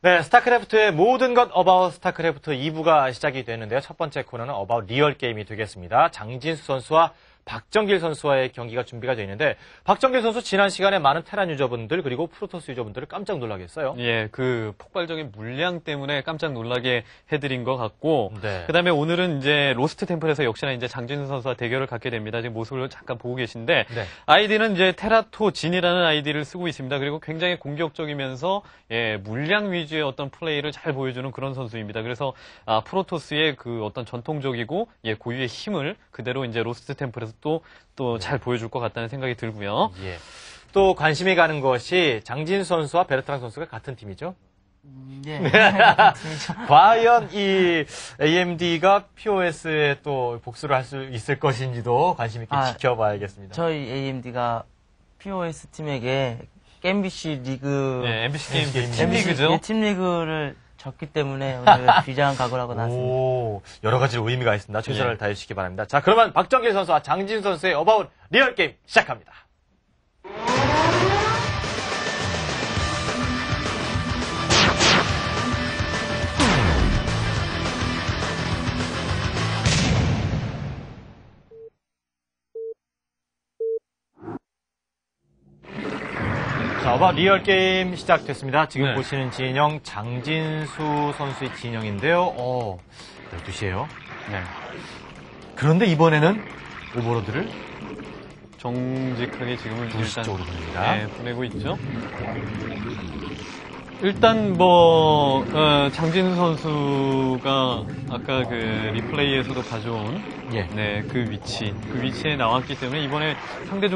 네, 스타크래프트의 모든 것 어바웃 스타크래프트 2부가 시작이 되는데요. 첫 번째 코너는 어바웃 리얼 게임이 되겠습니다. 장진수 선수와 박정길 선수와의 경기가 준비가 되어 있는데 박정길 선수 지난 시간에 많은 테란 유저분들 그리고 프로토스 유저분들을 깜짝 놀라게 했어요. 예, 그 폭발적인 물량 때문에 깜짝 놀라게 해드린 것 같고 네. 그다음에 오늘은 이제 로스트 템플에서 역시나 이제 장진수 선수와 대결을 갖게 됩니다. 지금 모습을 잠깐 보고 계신데 네. 아이디는 이제 테라토 진이라는 아이디를 쓰고 있습니다. 그리고 굉장히 공격적이면서 예, 물량 위주의 어떤 플레이를 잘 보여주는 그런 선수입니다. 그래서 프로토스의 그 어떤 전통적이고 예, 고유의 힘을 그대로 이제 로스트 템플에서 또 잘 보여줄 것 같다는 생각이 들고요. 예. 또 관심이 가는 것이 장진수 선수와 베르트랑 선수가 같은 팀이죠. 네. 팀이죠. 과연 이 AMD가 POS에 또 복수를 할 수 있을 것인지도 관심 있게 지켜봐야겠습니다. 저희 AMD가 POS 팀에게 MBC 리그, 예, MBC 게임 팀 리그죠. 팀 리그를 졌기 때문에 오늘 비장한 각오를 하고 나왔습니다. 오, 여러 가지로 의미가 있습니다. 최선을 예. 다해주시기 바랍니다. 자, 그러면 박정길 선수와 장진 선수의 어바웃 리얼 게임 시작합니다. 자, 어바웃 리얼 게임 시작됐습니다. 지금 네. 보시는 진영 장진수 선수의 진영인데요. 12시에요. 네. 그런데 이번에는 오버로드를 정직하게 지금은 2시 일단 쪽으로 보냅니다. 네, 보내고 있죠. 일단 장진수 선수가 아까 그 리플레이에서도 가져온 예. 네, 그 위치에 나왔기 때문에 이번에 상대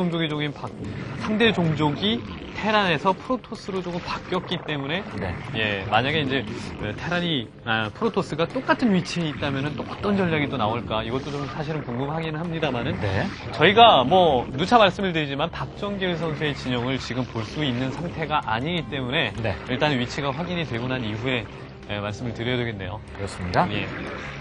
종족이 테란에서 프로토스로 조금 바뀌었기 때문에 네. 예, 만약에 이제 프로토스가 똑같은 위치에 있다면은 또 어떤 전략이 또 나올까 이것도 좀 사실은 궁금하기는 합니다만은 네. 저희가 누차 말씀을 드리지만 박정길 선수의 진영을 지금 볼 수 있는 상태가 아니기 때문에 네. 일단 위치가 확인이 되고 난 이후에 말씀을 드려야 되겠네요. 그렇습니다. 예.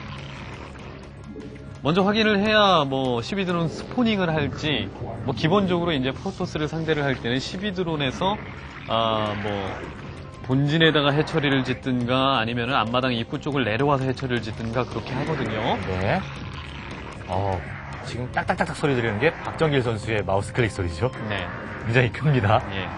먼저 확인을 해야 12드론 스포닝을 할지 기본적으로 이제 프로토스를 상대를 할 때는 12드론에서 본진에다가 해처리를 짓든가 아니면은 앞마당 입구 쪽을 내려와서 해처리를 짓든가 그렇게 하거든요. 네. 지금 딱딱딱딱 소리 들리는 게 박정길 선수의 마우스 클릭 소리죠. 네. 굉장히 큽니다. 예.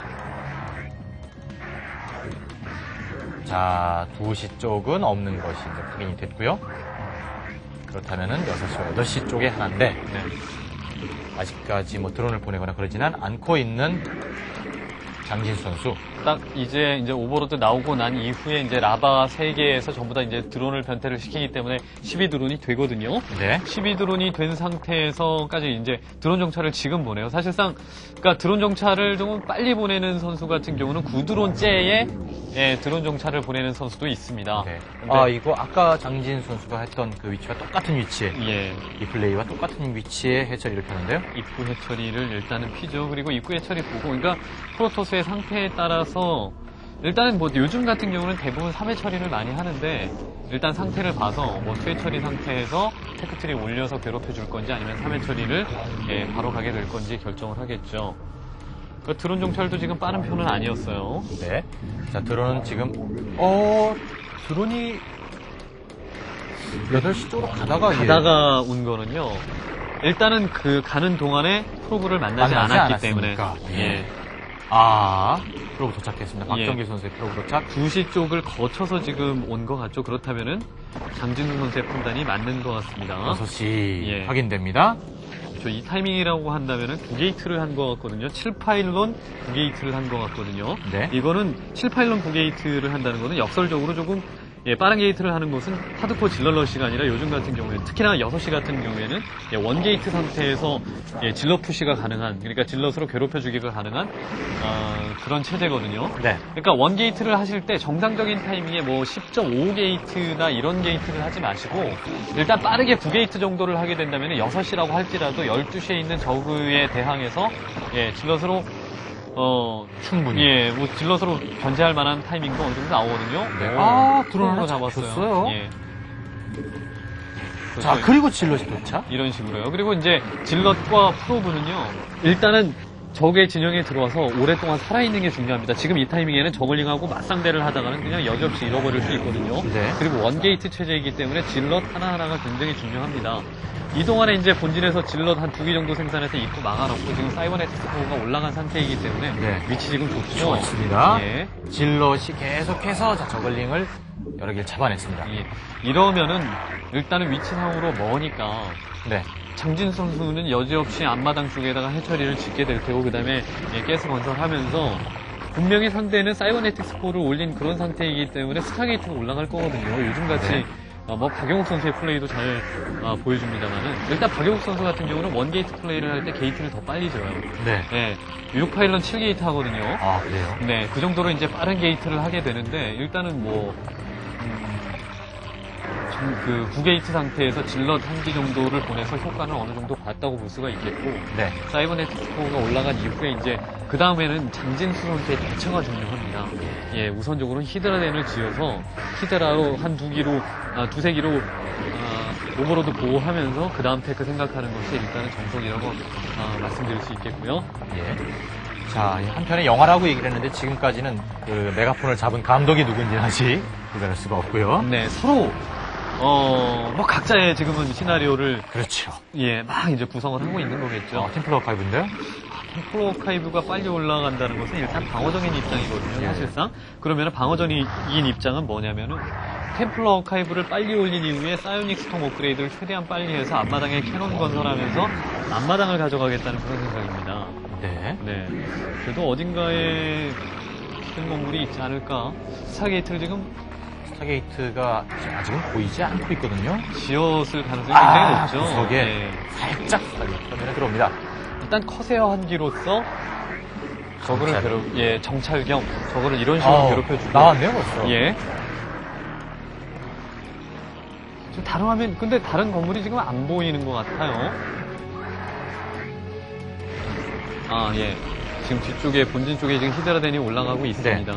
자, 2시 쪽은 없는 것이 이제 확인이 됐고요. 그렇다면은 6시와 8시 쪽에 하나인데, 네. 아직까지 드론을 보내거나 그러지는 않고 있는 장진수 선수. 딱 이제 오버로드 나오고 난 이후에 이제 라바 3개에서 전부 다 이제 드론을 변태를 시키기 때문에 12드론이 되거든요. 네. 12드론이 된 상태에서까지 이제 드론 정찰을 지금 보내요. 사실상, 그러니까 드론 정찰을 좀 빨리 보내는 선수 같은 경우는 9드론째에 드론 정찰을 보내는 선수도 있습니다. 네. 근데 이거 아까 장진수 선수가 했던 그 위치와 똑같은 위치에, 예. 이 플레이와 똑같은 위치에 해처리를 펴는데요. 입구 해처리를 일단은 피죠. 그리고 입구 해처리 보고, 그러니까 프로토스의 상태에 따라서 일단은 요즘 같은 경우는 대부분 3회 처리를 많이 하는데 일단 상태를 봐서 2회 처리 상태에서 테크트리 올려서 괴롭혀 줄 건지 아니면 3회 처리를 바로 가게 될 건지 결정을 하겠죠. 그 드론 정찰도 지금 빠른 편은 아니었어요. 네. 자, 드론은 지금, 드론이 8시 쪽으로 가다가 온 거는요. 일단은 그 가는 동안에 프로브를 만나지 않았기 때문에. 예. 프로브 도착했습니다. 박정길 선수의 프로브 도착. 2시 쪽을 거쳐서 지금 온 것 같죠. 그렇다면은 장진수 선수의 판단이 맞는 것 같습니다. 6시 예. 확인됩니다. 이 타이밍이라고 한다면은 9게이트를 한 것 같거든요. 7파일론 9게이트를 한 것 같거든요. 네. 이거는 7파일론 9게이트를 한다는 거는 역설적으로 조금 빠른 게이트를 하는 것은 하드코어 질러러시가 아니라 요즘 같은 경우에는 특히나 6시 같은 경우에는 원게이트 상태에서 질러 푸시가 가능한, 그러니까 질럿으로 괴롭혀주기가 가능한 그런 체제거든요. 네. 그러니까 원게이트를 하실 때 정상적인 타이밍에 10.5게이트나 이런 게이트를 하지 마시고 일단 빠르게 9게이트 정도를 하게 된다면 6시라고 할지라도 12시에 있는 저그에 대항해서 질럿으로 충분히. 질럿으로 견제할 만한 타이밍도 어느 정도 나오거든요. 네. 드론 하나 잡았어요. 잡혔어요. 예. 자, 그리고 질럿이 도착. 이런 식으로요. 그리고 이제 질럿과 프로브는요. 일단은 적의 진영에 들어와서 오랫동안 살아있는 게 중요합니다. 지금 이 타이밍에는 저글링하고 맞상대를 하다가는 그냥 여지없이 잃어버릴 수 있거든요. 네. 그리고 원게이트 체제이기 때문에 질럿 하나하나가 굉장히 중요합니다. 이 동안에 이제 본진에서 질럿 한 2기 정도 생산해서 입구 막아놓고 지금 사이버네틱 스코어가 올라간 상태이기 때문에 네. 위치 지금 좋죠. 좋습니다. 예. 질럿이 계속해서 저글링을 여러 개를 잡아냈습니다. 예. 이러면은 일단은 위치상으로 머니까 네. 장진 선수는 여지없이 앞마당 쪽에다가 해처리를 짓게 될 테고 그 다음에 가스 건설하면서 분명히 상대는 사이버네틱 스코어를 올린 그런 상태이기 때문에 스타게이트가 올라갈 거거든요. 요즘같이 네. 뭐 박영욱 선수의 플레이도 잘 보여줍니다만은 일단 박영욱 선수 같은 경우는 원게이트 플레이를 할 때 게이트를 더 빨리 줘요. 네. 네, 6파일런 7게이트 하거든요. 아, 그래요? 네, 그 정도로 이제 빠른 게이트를 하게 되는데 일단은 뭐 그 9게이트 상태에서 질럿 한 기 정도를 보내서 효과는 어느 정도 봤다고 볼 수가 있겠고 네. 사이버네틱 스코어가 올라간 이후에 이제 그 다음에는 장진수 선수의 대처가 중요합니다. 예, 우선적으로는 히드라덴을 지어서 히드라로 한 2기로, 2-3기로 오버로드 보호하면서 그 다음 테크 생각하는 것이 일단은 정석이라고 말씀드릴 수 있겠고요. 예. 자, 한편에 영화라고 얘기를 했는데 지금까지는 그 메가폰을 잡은 감독이 누군지 아직 구별할 수가 없고요. 네, 서로 뭐 각자의 지금은 시나리오를 그렇죠. 예, 막 이제 구성을 하고 있는 거겠죠. 템플러 파이브인데요? 템플러 아카이브가 빨리 올라간다는 것은 일단 방어적인 입장이거든요, 예. 사실상. 그러면 방어적인 입장은 뭐냐면은 템플러 아카이브를 빨리 올린 이후에 사이오닉 스톰 업그레이드를 최대한 빨리 해서 앞마당에 캐논 건설하면서 앞마당을 가져가겠다는 그런 생각입니다. 네. 네. 그래도 어딘가에 큰 건물이 있지 않을까. 스타게이트를 지금 스타게이트가 아직은 보이지 않고 있거든요. 지었을 가능성이 굉장히 높죠. 구석에 네. 살짝 화면에 들어옵니다. 일단 커세어 한 기로서 적을 정찰 겸 적을 이런 식으로 괴롭혀주고 나왔네요, 벌써. 예. 지금 다른 화면 근데 다른 건물이 지금 안 보이는 것 같아요. 아 예. 지금 뒤쪽에 본진 쪽에 지금 히드라덴이 올라가고 있습니다.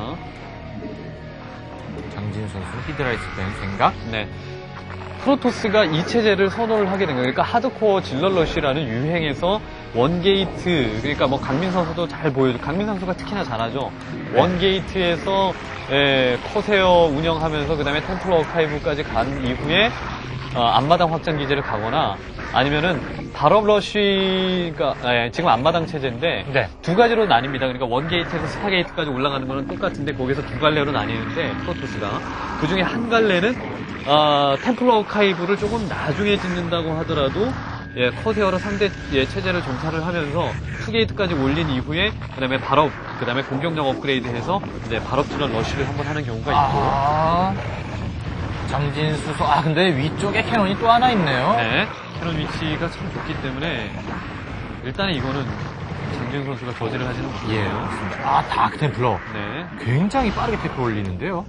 장진 선수는 히드라이스 된 생각. 네. 프로토스가 이 체제를 선호를 하게 된 거예요. 그러니까 하드코어 질러러쉬라는 유행에서 원게이트, 그러니까 뭐 강민 선수도 잘 보여줘. 강민 선수가 특히나 잘하죠. 네. 원게이트에서 커세어 운영하면서 그 다음에 템플러 어카이브까지 간 이후에 앞마당 확장 기제를 가거나 아니면은 발업러쉬가 지금 앞마당 체제인데 네. 두 가지로 나뉩니다. 그러니까 원게이트에서 스타게이트까지 올라가는 거는 똑같은데 거기서 두 갈래로 나뉘는데 프로토스가 그 중에 한 갈래는 템플러 어카이브를 조금 나중에 짓는다고 하더라도 커세어로 상대 체제를 정찰을 하면서 투게이트까지 올린 이후에 그다음에 발업, 그다음에 공격력 업그레이드해서 이제 발업 질럿 러쉬를 한번 하는 경우가 있고. 장진수 선수. 근데 위쪽에 캐논이 또 하나 있네요. 네, 캐논 위치가 참 좋기 때문에 일단은 이거는 장진 선수가 저지를 하지는 예. 못해요. 다크 템플러. 네. 굉장히 빠르게 테크 올리는데요.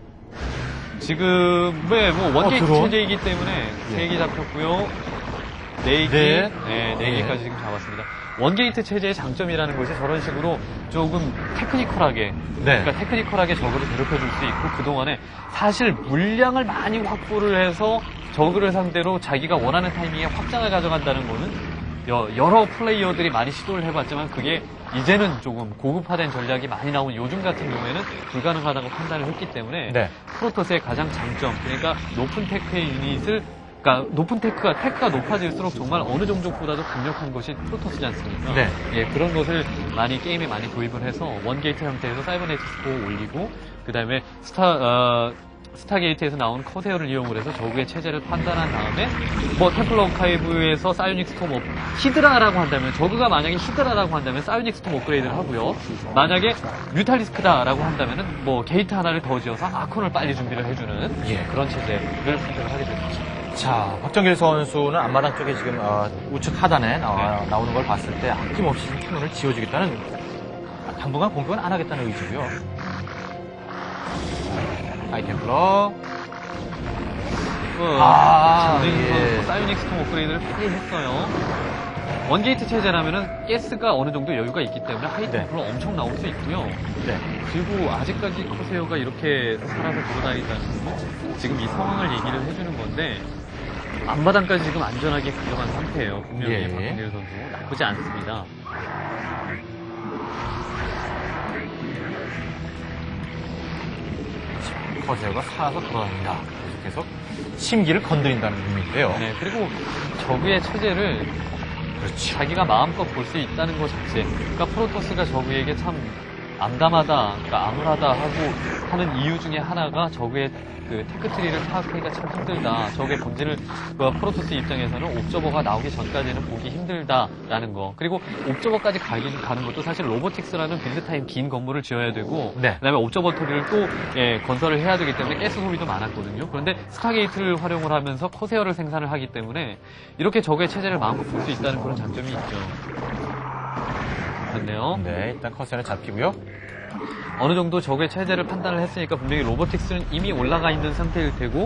지금 뭐 원게이트 드론? 체제이기 때문에 3개 잡혔고요. 4개, 네. 4개까지 지금 잡았습니다. 원게이트 체제의 장점이라는 것이 저런 식으로 조금 테크니컬하게, 그러니까 테크니컬하게 적을 괴롭혀줄 수 있고 그동안에 사실 물량을 많이 확보를 해서 적을 상대로 자기가 원하는 타이밍에 확장을 가져간다는 거는 여러 플레이어들이 많이 시도를 해봤지만 그게 이제는 조금 고급화된 전략이 많이 나온 요즘 같은 경우에는 불가능하다고 판단을 했기 때문에 프로토스의 가장 장점, 그러니까 높은 테크의 유닛을 그러니까 높은 테크가 높아질수록 정말 어느 종족보다도 강력한 것이 프로토스지 않습니까? 네. 예, 그런 것을 많이 게임에 많이 도입을 해서 원게이트 형태에서 사이버네틱 스코어 올리고 그다음에 스타게이트에서 나온 커세어를 이용을 해서 적의 체제를 판단한 다음에 뭐 템플러 어카이브에서 사이오닉 스톰 히드라라고 한다면 저그가 만약에 히드라라고 한다면 사이오닉 스톰 업그레이드를 하고요. 만약에 뮤탈리스크다라고 한다면은 뭐 게이트 하나를 더 지어서 아콘을 빨리 준비를 해주는 그런 체제를 선택을 하게 됩니다. 자, 박정길 선수는 앞마당 쪽에 지금 우측 하단에 나오는 걸 봤을 때 아낌없이 캐논을 지어주겠다는, 당분간 공격은 안 하겠다는 의지고요. 하이템플러. 사이오닉 스톰 업그레이드를 빨리 했어요. 원게이트 체제라면은 가스가 어느 정도 여유가 있기 때문에 하이템플러 엄청 나올 수 있고요. 그리고 아직까지 커세어가 이렇게 살아서 돌아다닌다는 건 지금 이 상황을 얘기를 해주는 건데 앞마당까지 지금 안전하게 가져간 상태예요. 분명히 박정길 선수 나쁘지 않습니다. 커세어가 살아서 돌아다닌다. 계속 심기를 건드린다는 의미인데요. 네, 그리고 저그의 체제를 그렇죠. 자기가 마음껏 볼 수 있다는 것 자체. 그러니까 프로토스가 저그에게 참 암담하다, 그러니까 암울하다 하고 하는 이유 중에 하나가 저그의 그 테크트리를 파악하기가 참 힘들다. 저그의 본질을 그 프로토스 입장에서는 옵저버가 나오기 전까지는 보기 힘들다라는 거. 그리고 옵저버까지 가는 것도 사실 로보틱스라는 빌드 타임 긴 건물을 지어야 되고, 네. 그다음에 옵저버토리를 또 건설을 해야 되기 때문에 가스 소비도 많았거든요. 그런데 스타게이트를 활용을 하면서 커세어를 생산을 하기 때문에 이렇게 적의 체제를 마음껏 볼 수 있다는 그런 장점이 있죠. 맞네요. 네, 일단 커세어는 잡히고요. 어느 정도 적의 체제를 판단을 했으니까 분명히 로보틱스는 이미 올라가 있는 상태일 테고,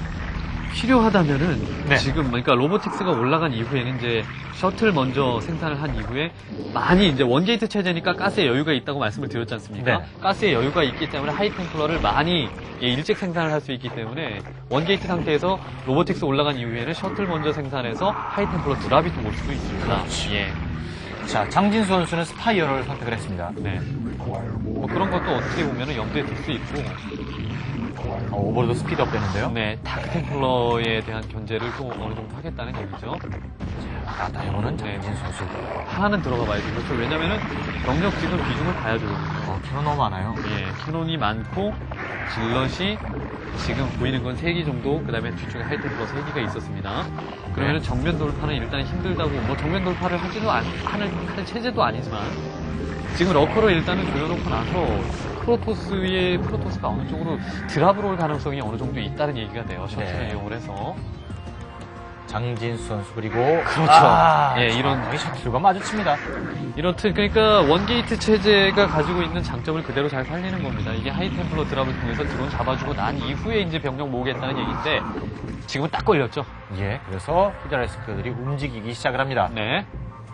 필요하다면은 네. 지금 그러니까 로보틱스가 올라간 이후에는 이제 셔틀 먼저 생산을 한 이후에 많이 이제 원게이트 체제니까 가스에 여유가 있다고 말씀을 드렸지 않습니까? 네. 가스에 여유가 있기 때문에 하이템플러를 많이 일찍 생산을 할 수 있기 때문에 원게이트 상태에서 로보틱스 올라간 이후에는 셔틀 먼저 생산해서 하이템플러 드랍이 또 올 수도 있습니다. 예. 자, 장진수 선수는 스파이어를 선택을 했습니다. 네. 뭐 그런 것도 어떻게 보면은 염두에 둘 수 있고, 오버로드 스피드업 되는데요. 네, 다크템플러에 대한 견제를 또 어느 정도 하겠다는 얘기죠. 나타해보는 네. 장진수 선수. 하나는 들어가 봐야죠. 그렇죠. 왜냐면은 병력 지금 비중을 봐야죠. 캐논 너무 많아요. 예, 캐논이 많고 질럿이 지금 보이는 건 3기 정도, 그 다음에 뒤쪽에 하이템플러 3기가 있었습니다. 그러면은 정면 돌파는 일단 힘들다고, 뭐 정면 돌파를 하지도 하는 체제도 아니지만, 지금 러커를 일단은 조여놓고 나서 프로토스가 어느 쪽으로 드랍으로 올 가능성이 어느 정도 있다는 얘기가 돼요. 셔틀을 네. 이용을 해서. 장진수 선수 그리고 그렇죠. 예, 이런 여기 셔틀과 마주칩니다. 이렇듯 그러니까 원게이트 체제가 가지고 있는 장점을 그대로 잘 살리는 겁니다. 이게 하이템플러 드랍을 통해서 드론 잡아주고 난 이후에 이제 병력 모으겠다는 얘기인데 지금은 딱 걸렸죠. 예, 그래서 히드라리스크들이 움직이기 시작을 합니다. 네.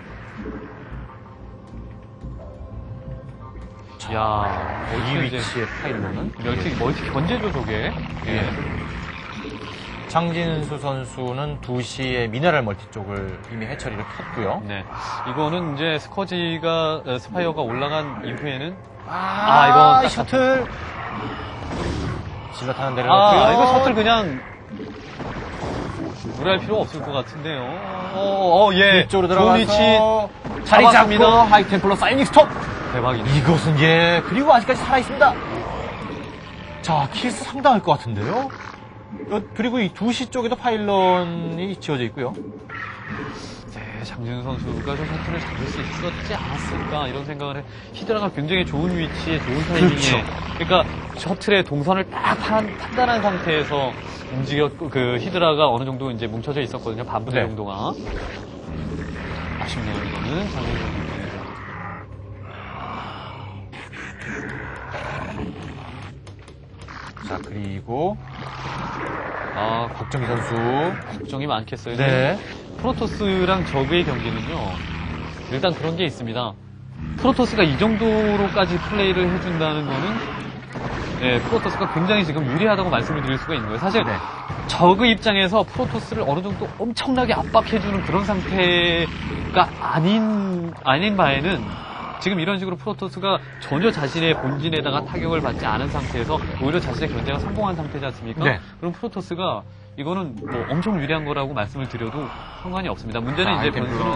야, 이 이제 위치의 파일로는 멀티 견제죠, 저게. 예. 장진수 선수는 2시에 미네랄 멀티 쪽을 이미 해처리를 켰고요. 네. 이거는 이제 스파이어가 올라간 이후에는 이거 이거 셔틀 질럿하는 데를 넣고요. 이거 셔틀 그냥 무리할 필요 없을 것 같은데요. 예. 이쪽으로 좋은 위치 들어가서 자리 잡고 잡았습니다. 하이템플러 사이닝 스톱. 대박이네. 이것은 그리고 아직까지 살아있습니다. 자, 킬스 상당할 것 같은데요. 그리고 이 2시 쪽에도 파일런이 지어져 있고요. 네, 장진우 선수가 저 셔틀을 잡을 수 있었지 않았을까 이런 생각을 해. 히드라가 굉장히 좋은 위치에 좋은 타이밍에 그러니까 셔틀의 동선을 딱 판단한 상태에서 움직였고 그 히드라가 어느 정도 이제 뭉쳐져 있었거든요. 반부대 네. 정도가. 아쉽네요. 이거는 장진우 선수. 자, 그리고 박정희 선수. 걱정이 많겠어요. 네. 프로토스랑 저그의 경기는요. 일단 그런 게 있습니다. 프로토스가 이 정도로까지 플레이를 해준다는 거는 프로토스가 굉장히 지금 유리하다고 말씀을 드릴 수가 있는 거예요. 사실 네. 저그 입장에서 프로토스를 어느 정도 엄청나게 압박해주는 그런 상태가 아닌 바에는 지금 이런 식으로 프로토스가 전혀 자신의 본진에다가 타격을 받지 않은 상태에서 오히려 자신의 견제가 성공한 상태지 않습니까? 네. 그럼 프로토스가 이거는 뭐 엄청 유리한 거라고 말씀을 드려도 상관이 없습니다. 문제는 이제 변수는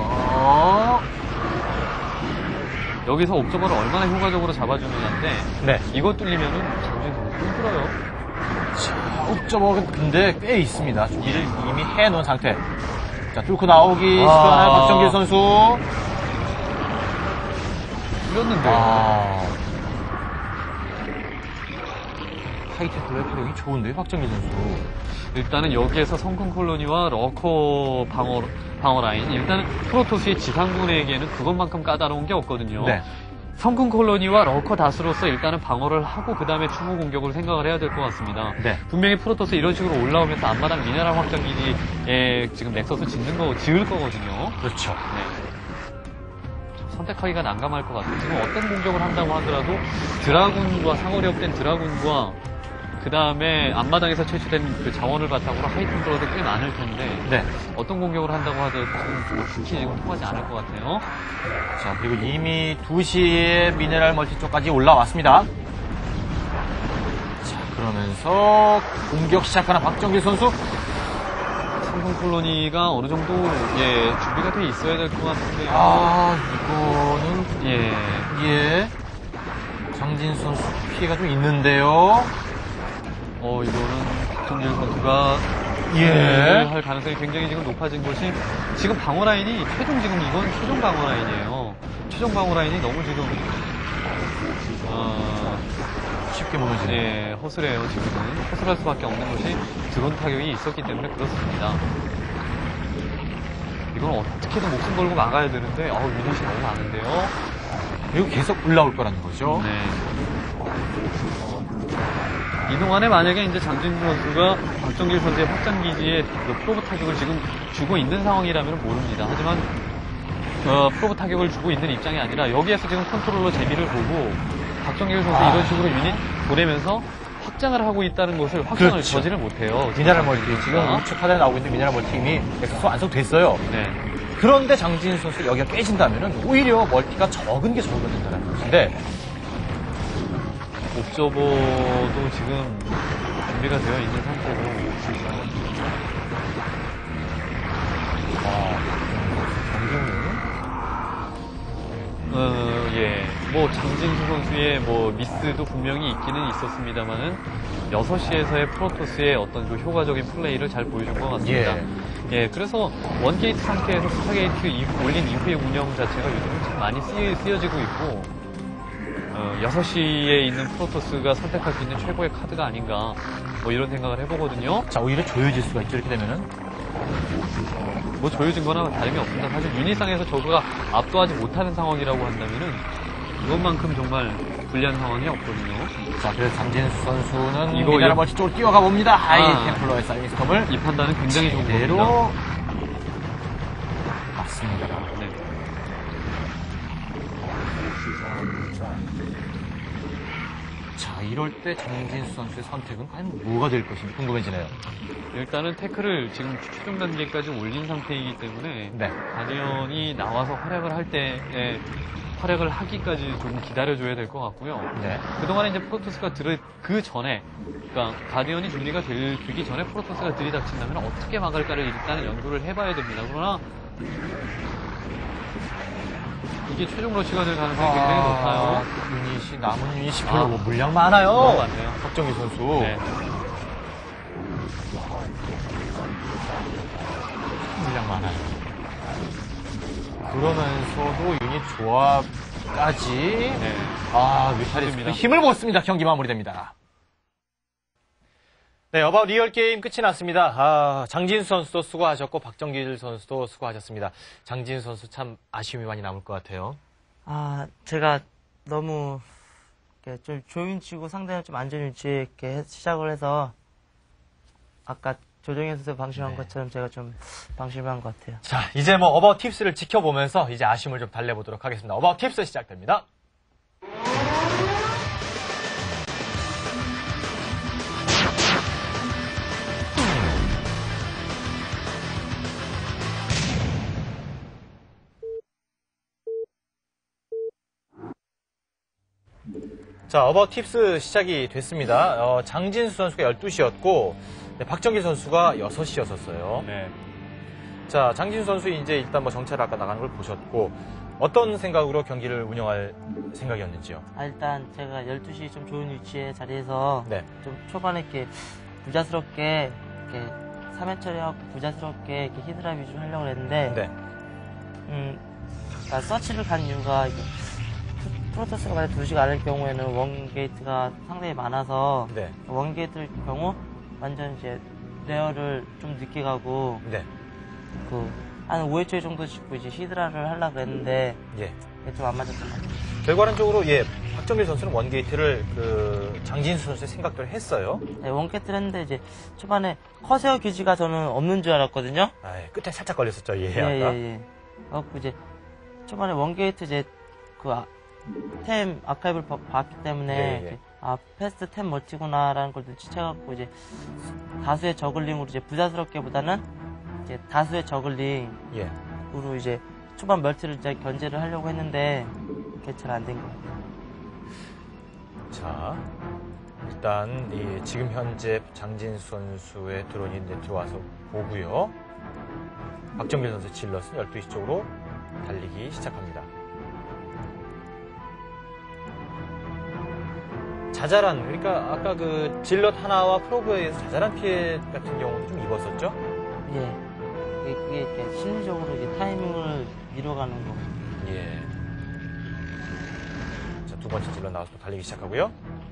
여기서 옵저버를 얼마나 효과적으로 잡아주느냐인데 네. 이거 뚫리면은 장진 선수 힘들어요. 자, 옵저버가 근데 꽤 있습니다. 준비를 이미 해놓은 상태. 자, 뚫고 나오기 시도하는 박정길 선수. 뚫렸는데 하이템플러의 프로이 좋은데요, 박정길 선수. 일단은 여기에서 성큰 콜로니와 러커 방어 라인 일단은 프로토스의 지상군에게는 그것만큼 까다로운 게 없거든요. 네. 성큰 콜로니와 러커 다수로서 일단은 방어를 하고 그 다음에 추후 공격을 생각을 해야 될 것 같습니다. 네. 분명히 프로토스 이런 식으로 올라오면서 앞마당 미네랄 확장기지에 지금 넥서스 지을 거거든요. 그렇죠. 네. 선택하기가 난감할 것 같아요. 지금 어떤 공격을 한다고 하더라도 드라군과 상어리 업된 드라군과 그 다음에 앞마당에서 채취된 그 자원을 바탕으로 하이템플러도 꽤 많을 텐데 네. 어떤 공격을 한다고 하더라도 특히 지금 통하지 않을 것 같아요. 자, 그리고 이미 2시에 미네랄 멀티 쪽까지 올라왔습니다. 자, 그러면서 공격 시작하는 박정길 선수. 삼성 콜로니가 어느 정도 준비가 돼 있어야 될 것 같은데요. 이거는 예. 장진 선수 피해가 좀 있는데요. 이거는 박정길 선수가 할 가능성이 굉장히 지금 높아진 것이 지금 방어 라인이 이건 최종 방어 라인이에요. 최종 방어 라인이 너무 지금 쉽게 무너지네요. 허술해요. 지금은 허술할 수밖에 없는 것이 드론 타격이 있었기 때문에 그렇습니다. 이건 어떻게든 목숨 걸고 막아야 되는데 유닛이 너무 많은데요. 그리고 계속 올라올 거라는 거죠. 네. 이동안에 만약에 이제 장진수 선수가 박정길 선수의 확장 기지에 프로브 타격을 지금 주고 있는 상황이라면 모릅니다. 하지만 프로브 타격을 주고 있는 입장이 아니라 여기에서 지금 컨트롤러 재미를 보고 박정길 선수 이런 식으로 유닛 보내면서 확장을 하고 있다는 것을 확장을 그렇죠. 저지를 못해요. 미네랄 멀티 지금 우측 하단에 나오고 있는 미네랄 멀티 이미 엑소스 완성됐어요. 네. 그런데 장진 선수 여기가 깨진다면은 오히려 멀티가 적은 게 적어진다는 것인데. 옵저버도 지금 준비가 되어 있는 상태고. 장진수 선수의 미스도 분명히 있기는 있었습니다만은 6시에서의 프로토스의 어떤 그 효과적인 플레이를 잘 보여준 것 같습니다. 그래서 원게이트 상태에서 스타게이트 올린 이후의 운영 자체가 요즘 참 많이 쓰여지고 있고, 6시에 있는 프로토스가 선택할 수 있는 최고의 카드가 아닌가, 이런 생각을 해보거든요. 자, 오히려 조여질 수가 있죠, 이렇게 되면은. 조여진 거나 다름이 없습니다. 사실 유닛상에서 저거가 압도하지 못하는 상황이라고 한다면은, 이것만큼 정말 불리한 상황이 없거든요. 자, 그래서 장진수 선수는 이거 미네랄 멀티 쪽으로 뛰어가 봅니다. 하이 템플러의 사이니스톱을. 이 판단은 굉장히 좋은 대로 겁니다. 맞습니다. 네. 자, 이럴 때 장진수 선수의 선택은 과연 뭐가 될 것인지 궁금해지네요. 일단은 태클을 지금 최종 단계까지 올린 상태이기 때문에 네. 가디언이 나와서 활약을 할 때 활약을 하기까지 조금 기다려줘야 될 것 같고요. 네. 그동안에 이제 프로토스가 그 전에, 그러니까 가디언이 준비가 되기 전에 프로토스가 들이닥친다면 어떻게 막을까를 일단은 연구를 해봐야 됩니다. 그러나 이게 최종 러시가 될 가능성이 굉장히 높아요. 남은 유닛이 별로 물량 많아요. 너무 많네요. 박정희 선수. 네. 물량 많아요. 그러면서도 유닛 조합까지. 네. 뮤탈리스크 힘을 못 씁니다. 경기 마무리됩니다. 네, 어바웃 리얼 게임 끝이 났습니다. 장진수 선수도 수고하셨고 박정길 선수도 수고하셨습니다. 장진수 선수 참 아쉬움이 많이 남을 것 같아요. 제가 너무 이렇게 좀 좋은 치고 상대는 좀 안 좋은 위치에 이렇게 시작을 해서 아까 조정현 선수 방심한 것처럼 제가 좀 방심한 것 같아요. 자, 이제 어바웃 팁스를 지켜보면서 이제 아쉬움을 좀 달래보도록 하겠습니다. 어바웃 팁스 시작됩니다. 자, 어바웃 팁스 시작이 됐습니다. 장진수 선수가 12시였고, 박정길 선수가 6시였었어요. 네. 자, 장진수 선수 이제 일단 정찰을 아까 나가는 걸 보셨고, 어떤 생각으로 경기를 운영할 생각이었는지요? 일단 제가 12시 좀 좋은 위치에 자리에서 네. 좀 초반에 이렇게 부자스럽게 이렇게 3회 처리하고 부자스럽게 이렇게 히드라 위주로 하려고 했는데, 네. 그러니까 서치를 간 이유가 이게 프로토스가 만약 2시가 아닐 경우에는 원게이트가 상당히 많아서 네. 원게이트일 경우 완전 이제 레어를 좀 늦게 가고 네. 한 5회 초에 정도 짓고 이제 히드라를 하려고 그랬는데 예. 좀 안 맞았던 것 같아요. 결과론적으로 박정길 선수는 원게이트를 장진수 선수의 생각대로 했어요. 네, 원게이트를 했는데 이제 초반에 커세어 기지가 저는 없는 줄 알았거든요. 끝에 살짝 걸렸었죠. 아까. 그래갖고 이제 초반에 원게이트 이제 템 아카이브를 봤기 때문에 이제, 패스트 템 멀티구나라는 걸 눈치채갖고 이제 다수의 저글링으로 이제 부자스럽게보다는 이제 다수의 저글링으로 이제 초반 멀티를 이제 견제를 하려고 했는데 그게 잘 안 된 것 같아요. 자, 일단 지금 현재 장진수 선수의 드론이 이제 들어와서 보고요. 박정길 선수 질럿은 12시 쪽으로 달리기 시작합니다. 자잘한, 그러니까 아까 그 질럿 하나와 프로브에 의해서 자잘한 피해 같은 경우도 좀 입었었죠? 예. 그게 이렇게 심리적으로 이제 타이밍을 미뤄가는 거. 예. 자, 두 번째 질럿 나와서 또 달리기 시작하고요.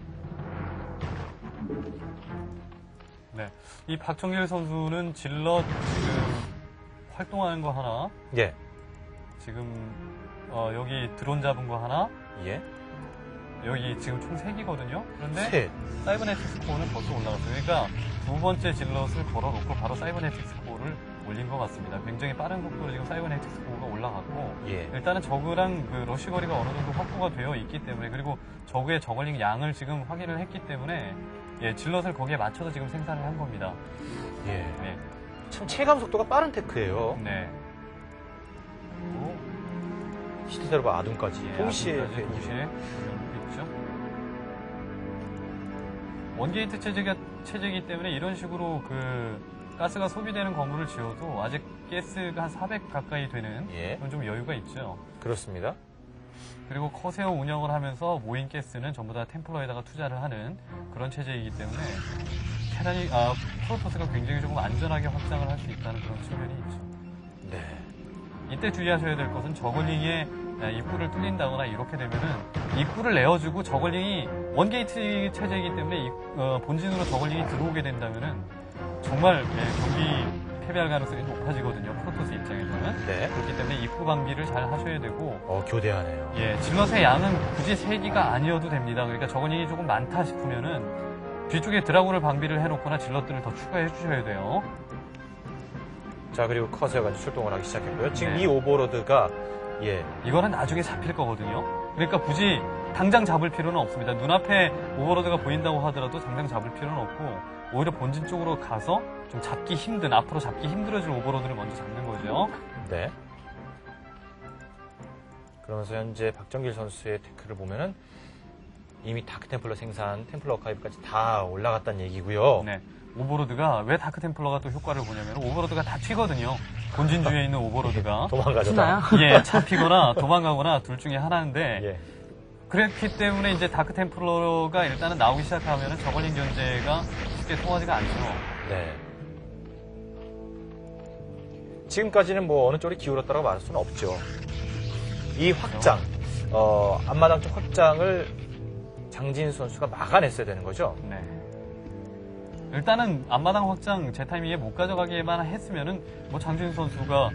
네. 이 박정길 선수는 질럿 지금 활동하는 거 하나, 예. 지금 여기 드론 잡은 거 하나, 예. 여기 지금 총 3기거든요. 그런데 셋. 사이버네틱 스코어는 벌써 올라갔어요. 그러니까 두 번째 질럿을 걸어놓고 바로 사이버네틱 스코어를 올린 것 같습니다. 굉장히 빠른 속도로 지금 사이버네틱 스코어가 올라갔고, 예. 일단은 저그랑 그 러쉬 거리가 어느 정도 확보가 되어 있기 때문에, 그리고 저그의 저글링 양을 지금 확인을 했기 때문에, 예, 질럿을 거기에 맞춰서 지금 생산을 한 겁니다. 예. 네. 참 체감 속도가 빠른 테크예요. 네. 그리고 시트세로바 아둔까지 동시에 동시에 열리고 있죠. 원게이트 체제이기 때문에 이런 식으로 그 가스가 소비되는 건물을 지어도 아직 가스가 한 400 가까이 되는 예. 그런 좀 여유가 있죠. 그렇습니다. 그리고 커세어 운영을 하면서 모인 가스는 전부 다 템플러에다가 투자를 하는 그런 체제이기 때문에 프로토스가 굉장히 조금 안전하게 확장을 할 수 있다는 그런 측면이 있죠. 네. 이때 주의하셔야 될 것은 저글링의 입구를 뚫린다거나 이렇게 되면은 입구를 내어주고 저글링이 원게이트 체제이기 때문에 본진으로 저글링이 들어오게 된다면은 정말 경기 패배할 가능성이 높아지거든요. 프로토스 입장에서는. 네. 그렇기 때문에 입구 방비를 잘 하셔야 되고, 교대하네요. 예, 질럿의 양은 굳이 3기가 아니어도 됩니다. 그러니까 저글링이 조금 많다 싶으면은 뒤쪽에 드라군을 방비를 해놓거나 질럿들을 더 추가해 주셔야 돼요. 자, 그리고 커세어가 이제 출동을 하기 시작했고요. 지금 네. 이 오버로드가 이거는 나중에 잡힐 거거든요. 그러니까 굳이 당장 잡을 필요는 없습니다. 눈앞에 오버로드가 보인다고 하더라도 당장 잡을 필요는 없고, 오히려 본진 쪽으로 가서 좀 앞으로 잡기 힘들어질 오버로드를 먼저 잡는 거죠. 네. 그러면서 현재 박정길 선수의 태클을 보면은 이미 다크템플러 생산, 템플러 어카이브까지 다 올라갔다는 얘기고요. 네. 오버로드가 왜 다크 템플러가 또 효과를 보냐면 오버로드가 다 튀거든요. 본진 주위에 있는 오버로드가. 도망가죠. 튀나요? 예, 잡히거나 도망가거나 둘 중에 하나인데, 예. 그렇기 때문에 이제 다크 템플러가 일단은 나오기 시작하면은 저글링 견제가 쉽게 통하지가 않죠. 네. 지금까지는 뭐 어느 쪽이 기울었다고 말할 수는 없죠. 이 확장, 앞마당 쪽 확장을 장진수 선수가 막아냈어야 되는 거죠. 네. 일단은 앞마당 확장 제 타이밍에 못 가져가기만 했으면은 뭐 장진수 선수가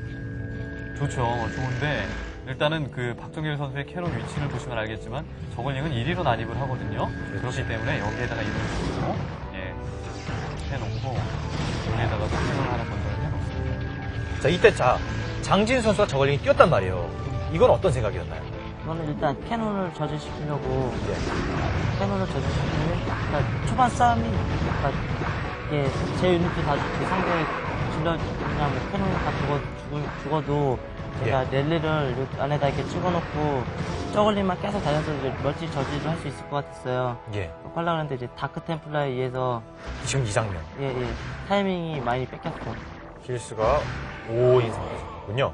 좋은데, 일단은 그 박정길 선수의 캐논 위치를 보시면 알겠지만 저글링은 1위로 난입을 하거든요. 그렇기 때문에 여기에다가 이런 식으로 해놓고 여기에다가 또 캐논 하나 건설을 해놓습니다. 자, 이때 장진수 선수가 저걸링이 뛰었단 말이에요. 이건 어떤 생각이었나요? 저는 일단 캐논을 저지시키려고 예. 캐논을 저지시키면 그러니까 초반 싸움이 그러니까 이게 제 유닛도 다 죽고 상대의 질럿이나 뭐 캐논이 다 죽어도 제가 랠리를 이 안에다 이렇게 찍어놓고 저글링만 계속 다녀서 이제 멀티 저지를 할 수 있을 것 같았어요. 예. 하려고 했는데 이제 다크 템플러에 의해서 지금 이 장면. 타이밍이 많이 뺏겼고 힐스가 5인 상태군요.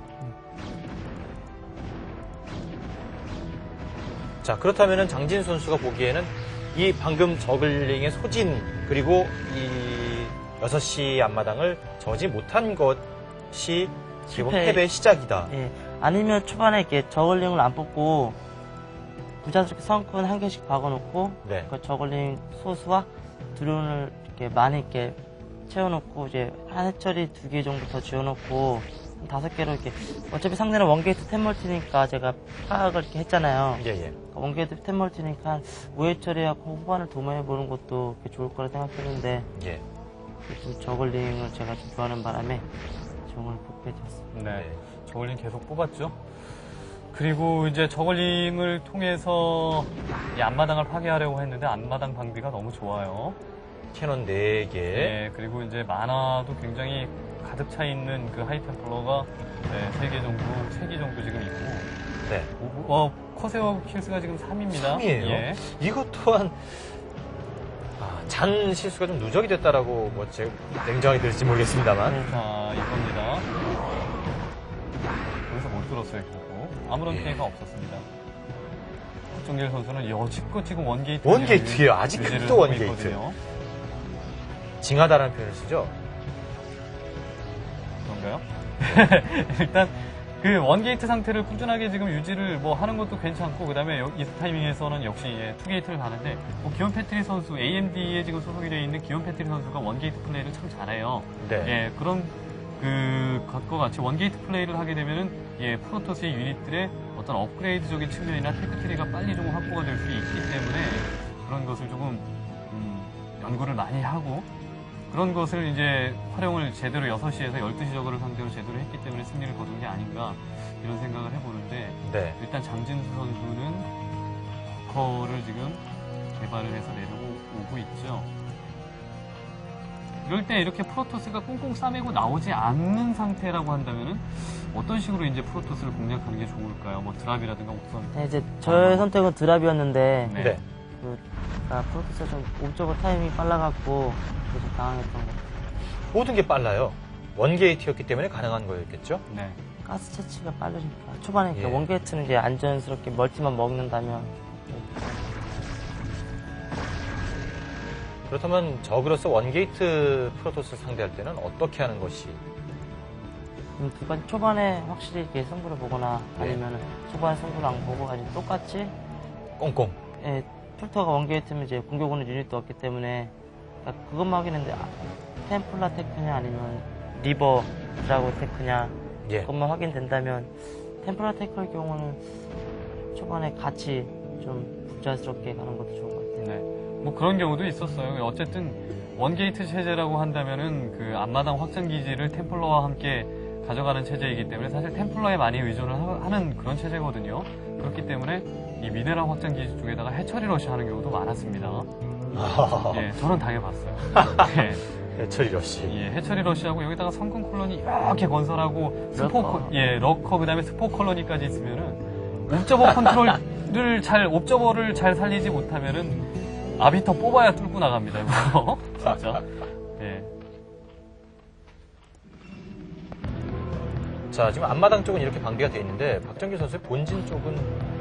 자, 그렇다면은 장진 선수가 보기에는 이 방금 저글링의 소진 그리고 이 6시 앞마당을 저지 못한 것이 기본 패배의 시작이다. 예. 아니면 초반에 이렇게 저글링을 안 뽑고 부자스럽게 성큰 한 개씩 박아놓고 네. 그 저글링 소수와 드론을 이렇게 많이 이렇게 채워놓고 이제 한 해처리 2개 정도 더 지어놓고 한 5개로 이렇게 어차피 상대는 원게이트 템멀티니까 제가 파악을 이렇게 했잖아요. 예. 원게이트 템멀티니까 한 5회처리하고 후반을 도모해보는 것도 좋을 거라 생각했는데 예. 좀 저글링을 제가 좀 좋아하는 바람에 정을 복배했습니다. 네. 저글링 계속 뽑았죠. 그리고 이제 저글링을 통해서 이 앞마당을 파괴하려고 했는데 앞마당 방비가 너무 좋아요. 캐논 4개. 네, 그리고 이제 만화도 굉장히 가득 차 있는 그 하이템플러가 3개 정도, 3개 정도 지금 있고. 네. 커세어 킬스가 지금 3입니다. 3이에요? 예. 이것 또한 잔 실수가 좀 누적이 됐다라고 뭐 제가 냉정하게 들을지 모르겠습니다만. 자, 이겁니다. 여기서 못 들었어요, 결국. 아무런 예. 피해가 없었습니다. 박정길 선수는 여지껏 지금 원게이트. 원게이트예요. 아직도 원게이트. 있거든요. 징하다라는 표현을 쓰죠. 그런가요? 일단 그 원게이트 상태를 꾸준하게 지금 유지를 뭐 하는 것도 괜찮고, 그다음에 이 타이밍에서는 역시 투게이트를 가는데, 뭐 기욤 패트리 선수, AMD에 지금 소속이 되어 있는 기욤 패트리 선수가 원게이트 플레이를 참 잘해요. 네. 예, 그런 것과 같이 원게이트 플레이를 하게 되면은 프로토스의 유닛들의 어떤 업그레이드적인 측면이나 테크트리가 빨리 좀 확보가 될 수 있기 때문에 그런 것을 조금 연구를 많이 하고, 그런 것을 이제 활용을 제대로 6시에서 12시 저그를 상대로 제대로 했기 때문에 승리를 거둔 게 아닌가 이런 생각을 해보는데, 네. 일단 장진수 선수는 버커를 지금 개발을 해서 내려오고 있죠. 이럴 때 이렇게 프로토스가 꽁꽁 싸매고 나오지 않는 상태라고 한다면은 어떤 식으로 이제 프로토스를 공략하는 게 좋을까요? 뭐 드랍이라든가 옥선. 네, 이제 저의 선택은 드랍이었는데 네. 네. 프로토스가 좀 옵저버 타이밍이 빨라갖고 좀 당황했던 것 같아요. 모든 게 빨라요. 원게이트였기 때문에 가능한 거였겠죠? 네. 가스 채취가 빠르니까 초반에 예. 원게이트는 이제 안전스럽게 멀티만 먹는다면 그렇다면 적으로서 원게이트 프로토스 상대할 때는 어떻게 하는 것이? 두 가지 초반에 확실히 이렇게 승부를 보거나 네. 아니면 초반에 승부를 안 보고 아주 똑같이 꽁꽁. 풀터가 원게이트면 이제 공격 오는 유닛도 없기 때문에 그러니까 그것만 확인했는데 템플라 테크냐 아니면 리버 드라고 테크냐 예. 그것만 확인된다면 템플라 테크의 경우는 초반에 같이 좀 부자스럽게 가는 것도 좋은 것 같아요. 네. 뭐 그런 경우도 있었어요. 어쨌든 원게이트 체제라고 한다면은 그 앞마당 확장 기지를 템플러와 함께 가져가는 체제이기 때문에 사실 템플러에 많이 의존을 하는 그런 체제거든요. 그렇기 때문에 이 미네랄 확장 기지 쪽에다가 해처리 러시 하는 경우도 많았습니다. 예, 저는 당해봤어요. 예, 해처리 러시. 예, 해처리 러시하고 여기다가 성큰 콜로니 이렇게 건설하고 러커. 러커 그다음에 스포 콜로니까지 있으면은 옵저버 컨트롤을 옵저버를 잘 살리지 못하면은 아비터 뽑아야 뚫고 나갑니다. 이거 진짜. 예. 자, 지금 앞마당 쪽은 이렇게 방비가 되어 있는데 박정길 선수의 본진 쪽은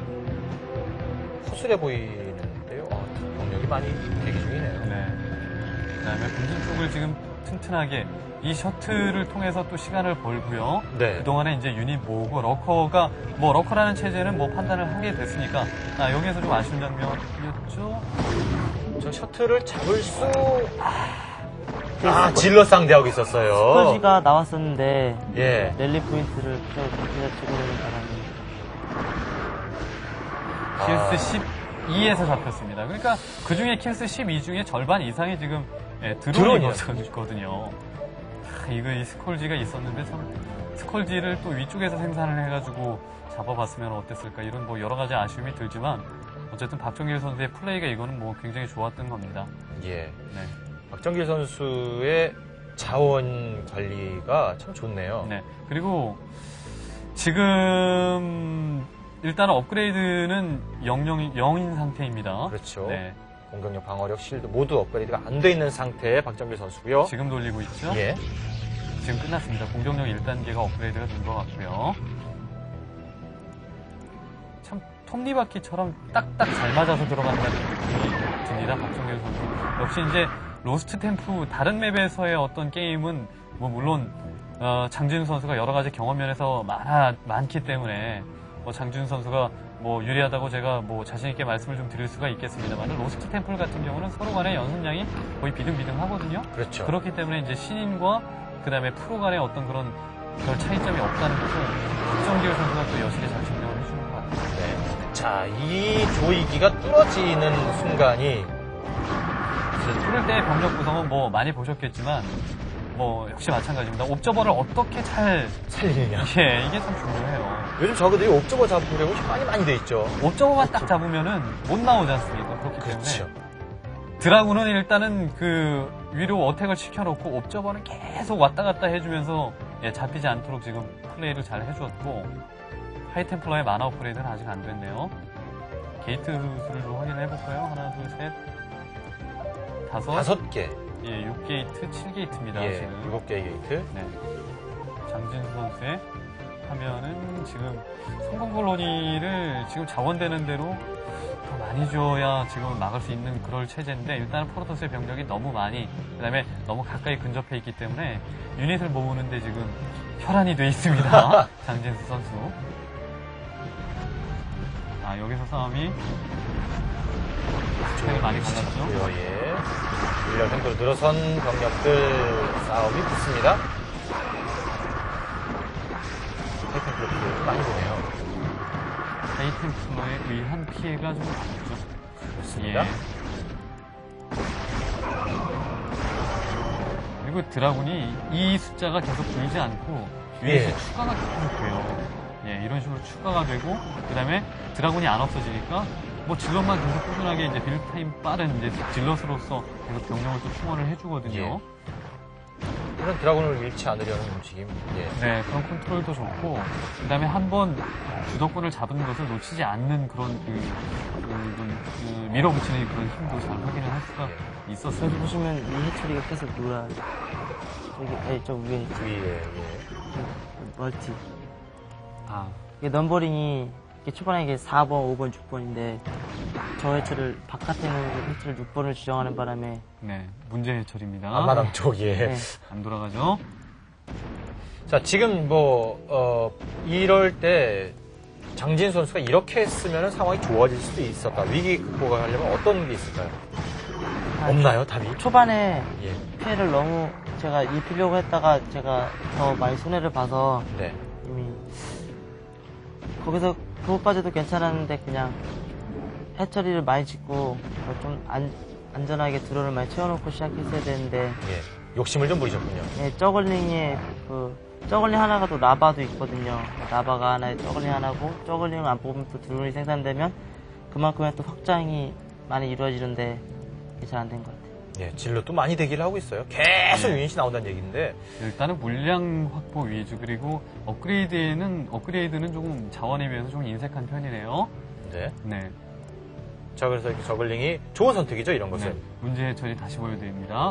허술해 보이는데요. 병력이 많이 대기 중이네요. 네. 그다음에 본진 쪽을 지금 튼튼하게 이 셔틀을 통해서 또 시간을 벌고요. 네. 그동안에 이제 유닛 모으고 러커라는 체제는 뭐 판단을 하게 됐으니까 여기에서 좀 아쉬운 장면이었죠. 저 셔틀을 잡을 수... 질러 상대하고 있었어요. 스컬지가 나왔었는데 예. 랠리 포인트를 기자 찍어내는 바람에 킬스 12에서 잡혔습니다. 그러니까 그 중에 킬스 12 중에 절반 이상이 지금 드론이거든요. 이거 이 스컬지가 있었는데 참 스컬지를 또 위쪽에서 생산을 해가지고 잡아봤으면 어땠을까 이런 뭐 여러 가지 아쉬움이 들지만 어쨌든 박정길 선수의 플레이가 이거는 뭐 굉장히 좋았던 겁니다. 예. 네. 박정길 선수의 자원 관리가 참 좋네요. 네. 그리고 지금 일단 업그레이드는 0인 상태입니다. 그렇죠. 네. 공격력, 방어력, 실드 모두 업그레이드가 안 돼 있는 상태의 박정길 선수고요. 지금 돌리고 있죠? 예. 지금 끝났습니다. 공격력 1단계가 업그레이드가 된 것 같고요. 참 톱니바퀴처럼 딱딱 잘 맞아서 들어간다는 느낌이 듭니다. 박정길 선수. 역시 이제 로스트 템프 다른 맵에서의 어떤 게임은 뭐 물론 장진우 선수가 여러 가지 경험 면에서 많기 때문에 뭐 장진우 선수가 뭐 유리하다고 제가 뭐 자신 있게 말씀을 좀 드릴 수가 있겠습니다만 로스트 템플 같은 경우는 서로 간의 연습량이 거의 비등비등하거든요. 그렇죠. 그렇기 때문에 이제 신인과 그다음에 프로 간의 어떤 그런 별 차이점이 없다는 것을 박정길 선수가 또 여실히 잘 증명을 해주는 것 같아요. 네. 자, 이 조이기가 뚫어지는 순간이 뚫을 때의 병력 구성은 뭐 많이 보셨겠지만 뭐 역시 마찬가지입니다. 옵저버를 어떻게 잘 살리느냐. 예, 이게 참 중요해요. 요즘 저그들이 옵저버 잡으려고 힘이 많이 돼 있죠. 옵저버만 딱 잡으면은 못 나오지 않습니까? 그렇기 그렇죠. 때문에 드라군은 일단은 그 위로 어택을 시켜놓고 옵저버는 계속 왔다 갔다 해주면서 잡히지 않도록 지금 플레이를 잘 해주었고 하이템플러의 마나 업그레이드는 아직 안 됐네요. 게이트 수를 좀 확인해 볼까요? 하나, 둘, 셋. 5, 5개. 예, 6게이트, 7게이트입니다. 예, 지금. 7개의 게이트. 네. 장진수 선수의 하면은 지금 성공 콜로니를 지금 자원되는 대로 더 많이 줘야 지금 막을 수 있는 그럴 체제인데 일단은 프로토스의 병력이 너무 많이 그다음에 너무 가까이 근접해 있기 때문에 유닛을 모으는데 지금 혈안이 돼 있습니다. 장진수 선수. 아 여기서 싸움이 스펙이 많이 갈랐죠. 예. 인력 정도로 늘어선 병력들 싸움이 붙습니다. 타이탄 블로크 많이 보네요. 타이템플러에 의한 피해가 좀 많죠. 좋습니다. 예. 그리고 드라군이 이 숫자가 계속 줄지 않고 유닛이 예. 추가가 계속 돼요. 예, 이런 식으로 추가가 되고 그다음에 드라군이 안 없어지니까 뭐 질럿만 계속 꾸준하게 이제 빌드 타임 빠른 이제 질럿으로서 계속 병력을 또 충원을 해주거든요. 이런 드라군을 잃지 않으려는 움직임. 예. 네, 그런 컨트롤도 좋고 그다음에 한번 주도권을 잡은 것을 놓치지 않는 그런 밀어붙이는 그런 힘도 잘 확인을 할 수가 여기 있었어요. 보시면 이 해처리가 계속 놀아요. 저 위에 위에, 예. 멀티. 아, 이게 넘버링이 이게 초반에 이게 4번, 5번, 6번인데 저 해처를 바깥에 있는 해처를 6번을 지정하는 바람에 네, 문제 해철입니다. 앞마당 쪽에. 네. 안 돌아가죠? 자, 지금 이럴 때 장진 선수가 이렇게 했으면 상황이 좋아질 수도 있었다. 위기 극복을 하려면 어떤 게 있을까요? 없나요, 답이? 초반에 예. 피해를 너무 제가 입히려고 했다가 제가 더 많이 손해를 봐서 네. 이미 거기서 그것까지도 괜찮았는데 그냥 해처리를 많이 짓고 좀 안전하게 드론을 많이 채워놓고 시작했어야 되는데 예. 욕심을 좀 부리셨군요. 네, 저글링에 저글링 하나가 또 라바도 있거든요. 라바가 하나에 저글링 하나고 저글링을 안 뽑으면 또 드론이 생산되면 그만큼의 또 확장이 많이 이루어지는데 그게 잘 안 된 것 같아요. 예, 진로도 많이 대기를 하고 있어요. 계속 네. 유닛이 나온다는 얘기인데. 일단은 물량 확보 위주 그리고 업그레이드는 조금 자원에 비해서 좀 인색한 편이네요. 네. 네. 자, 그래서 이렇게 저글링이 좋은 선택이죠, 이런 것은. 네. 문제 해철이 다시 보여드립니다.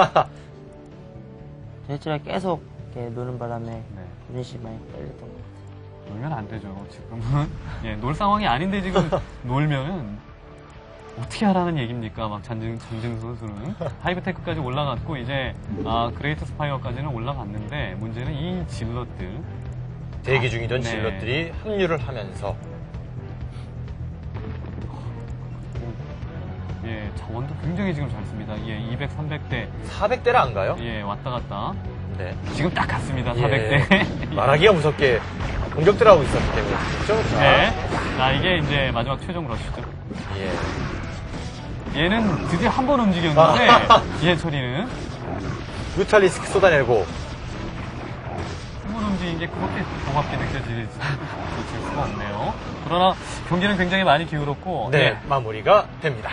저 해처리가 계속 이렇게 노는 바람에 네. 유닛이 많이 떨렸던 것 같아요. 놀면 안 되죠. 지금은 예, 놀 상황이 아닌데 지금 놀면은 어떻게 하라는 얘기입니까? 막 장진수 선수는 하이브테크까지 올라갔고 이제 그레이트 스파이어까지는 올라갔는데 문제는 이 질럿들 대기 중이던 네. 질럿들이 합류를 하면서. 예, 자원도 굉장히 지금 잘 씁니다. 예, 200, 300대 400대라 안 가요? 예, 왔다 갔다. 네. 지금 딱 갔습니다. 예. 400대. 말하기가 무섭게 공격들 하고 있었기 때문에. 그렇죠? 자, 네. 자, 이게 이제 마지막 최종 러시죠. 예. 얘는 드디어 한 번 움직였는데 얘 처리는 뮤탈리스크 쏟아내고. 한 번 움직인 게 그렇게 고맙게 느껴질 수가 없네요. 그러나 경기는 굉장히 많이 기울었고 네, 예. 마무리가 됩니다.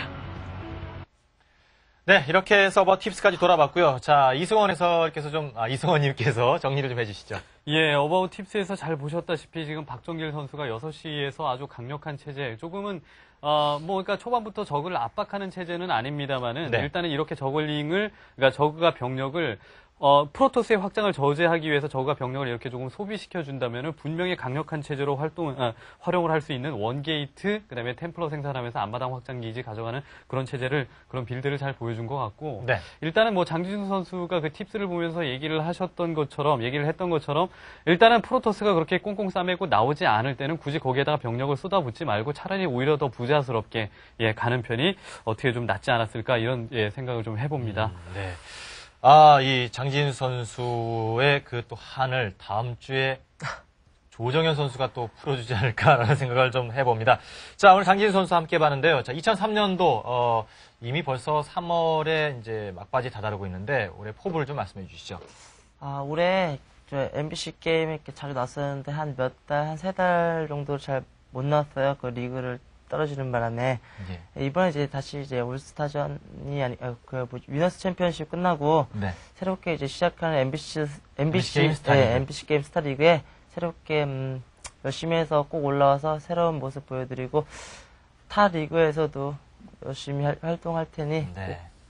네, 이렇게 해서 팁스까지 돌아봤고요. 자, 이승원 해설께서 이승원님께서 정리를 좀 해주시죠. 예, 어바웃 팁스에서 잘 보셨다시피 지금 박정길 선수가 6시에서 아주 강력한 체제, 조금은 그러니까 초반부터 적을 압박하는 체제는 아닙니다만은 네. 일단은 이렇게 그러니까 저그가 병력을 프로토스의 확장을 저지하기 위해서 저그가 병력을 이렇게 조금 소비시켜 준다면은 분명히 강력한 체제로 활용을 할 수 있는 원게이트, 그다음에 템플러 생산하면서 앞마당 확장 기지 가져가는 그런 체제를 그런 빌드를 잘 보여준 것 같고 네. 일단은 장진수 선수가 그 팁스를 보면서 얘기를 했던 것처럼 일단은 프로토스가 그렇게 꽁꽁 싸매고 나오지 않을 때는 굳이 거기에다가 병력을 쏟아붓지 말고 차라리 오히려 더 부자스럽게 가는 편이 어떻게 좀 낫지 않았을까 이런 생각을 좀 해봅니다. 네. 이 장진수 선수의 그 또 한을 다음 주에 조정현 선수가 또 풀어주지 않을까라는 생각을 좀 해봅니다. 자, 오늘 장진수 선수 함께 봤는데요. 자, 2003년도, 이미 벌써 3월에 이제 막바지 다다르고 있는데, 올해 포부를 좀 말씀해 주시죠. 올해 저 MBC 게임에 이렇게 자주 나왔었는데 한 3달 정도 잘 못 나왔어요. 그 리그를 떨어지는 바람에 예. 이번에 이제 다시 이제 올스타전이 위너스 챔피언십 끝나고 네. 새롭게 이제 시작하는 MBC 게임 스타 리그. MBC 게임 스타 리그에 새롭게 열심히 해서 꼭 올라와서 새로운 모습 보여드리고 타 리그에서도 열심히 활동할 테니 네.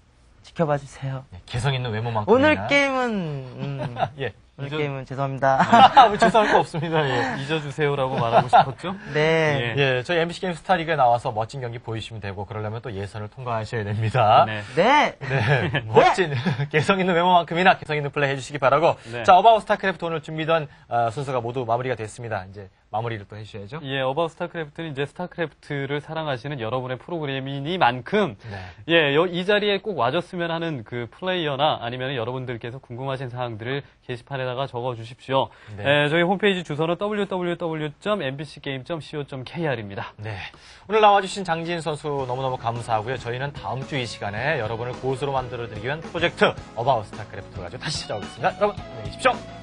지켜봐 주세요. 개성 있는 외모만큼. 오늘 게임은 예. 오늘 게임은 죄송합니다. 뭐 죄송할 거 없습니다. 예. 잊어주세요라고 말하고 싶었죠? 네. 예, 저희 MBC 게임 스타리그에 나와서 멋진 경기 보이시면 되고, 그러려면 또 예선을 통과하셔야 됩니다. 네. 네. 네, 멋진 개성 있는 외모만큼이나 개성 있는 플레이 해주시기 바라고. 네. 자, 어바웃 스타크래프트 오늘 준비던 순서가 모두 마무리가 됐습니다. 이제 마무리를 또 해주셔야죠. 예, 어바웃 스타크래프트는 이제 스타크래프트를 사랑하시는 여러분의 프로그램이니만큼 네. 예, 이 자리에 꼭 와줬으면 하는 그 플레이어나 아니면 여러분들께서 궁금하신 사항들을 게시판에다가 적어주십시오. 네. 예, 저희 홈페이지 주소는 www.mbcgame.co.kr입니다. 네. 오늘 나와주신 장지인 선수 너무너무 감사하고요. 저희는 다음 주 이 시간에 여러분을 고수로 만들어드리기 위한 프로젝트 어바웃 스타크래프트를 가지고 다시 찾아오겠습니다. 여러분, 안녕히 계십시오.